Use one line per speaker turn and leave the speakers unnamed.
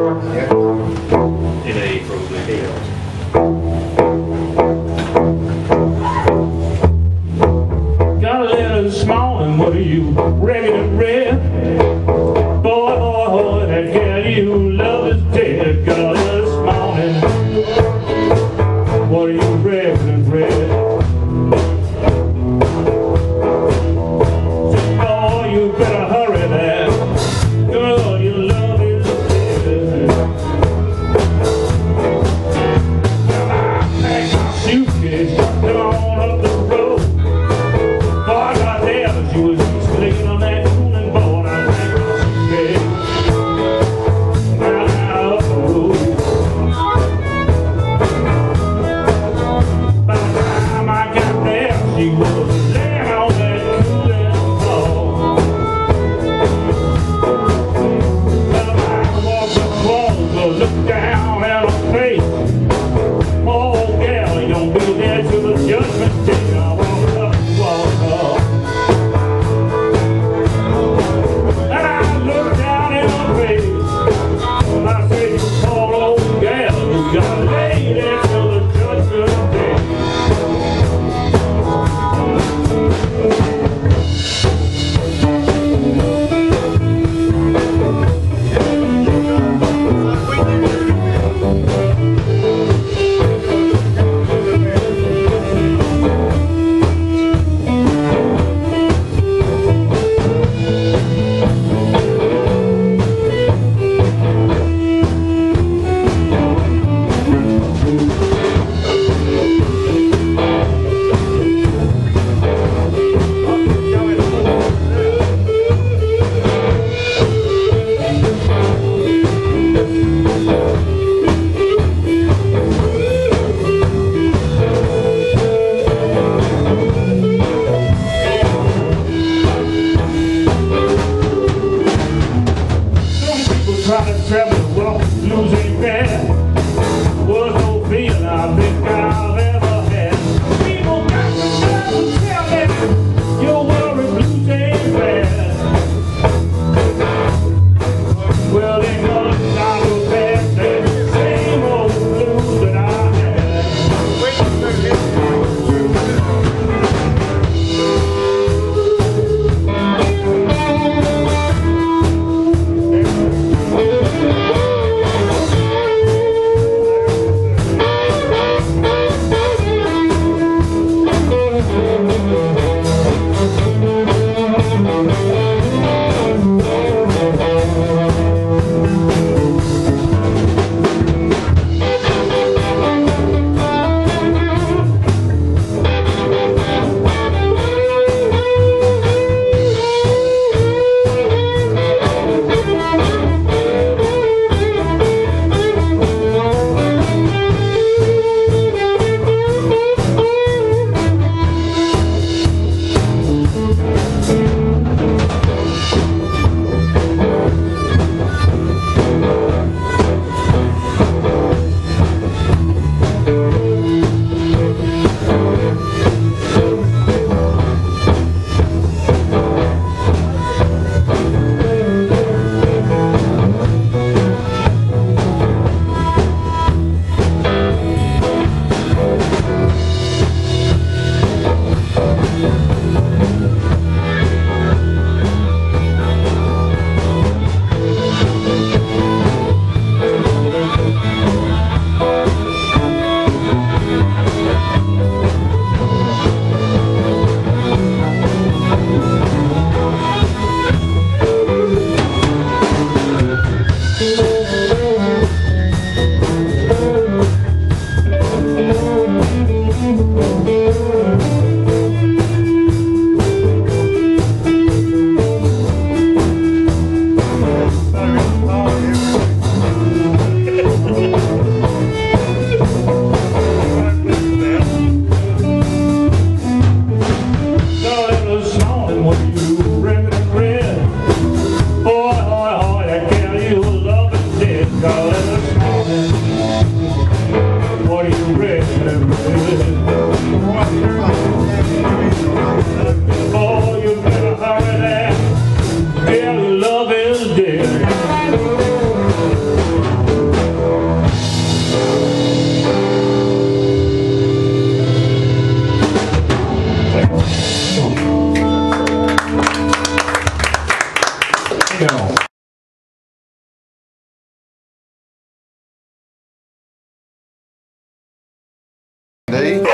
In A, probably.
Got a letter this morning, what are you ready to read? Boy, boy, boy, that girl you love is dead. Got a letter this morning, what are you ready to read? Boy, you better hurry there. Girl, your love is dead. Well, I packed my suitcase, come on up the road. Boy, I got there, she was sleeping on that cooling board. I packed my suitcase, now up the road. By the time I got there, she was laying on that cooling board. Look down at her face. Oh, girl, you don't be there till the judgment day. I walk up, and I look down at her face. And I say, you poor old girl, you gotta lay there till the judgment day. Try to travel the world, losing bad. Was no feeling I think I've ever had. People got to tell me your worry blues ain't bad. Well, they must not go past that same old blues that I had.
D.